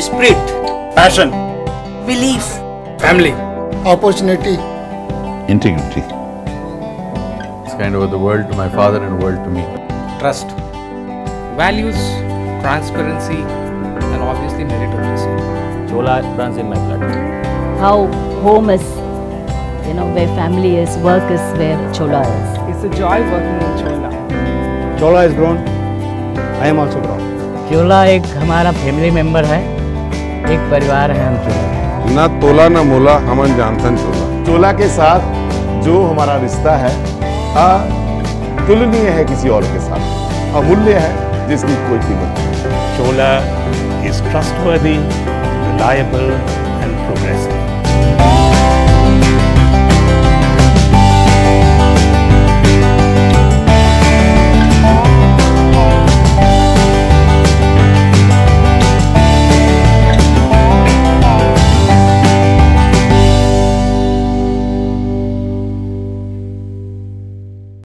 spirit, passion, belief, family, opportunity, integrity. It's kind of the world to my father and world to me. trust, values, transparency, and obviously meritocracy. Chola runs in my blood. How home is, where family is, work is where Chola is. It's a joy working in Chola. Chola is grown, I am also grown. चोला एक हमारा family member है, एक परिवार है हम चोला। ना तोला ना मोला हमन जानथन चोला। चोला के साथ जो हमारा रिश्ता है अतुलनीय है, किसी और के साथ अमूल्य है, जिसकी कोई कीमत नहीं। Chola is trustworthy, reliable and progressive.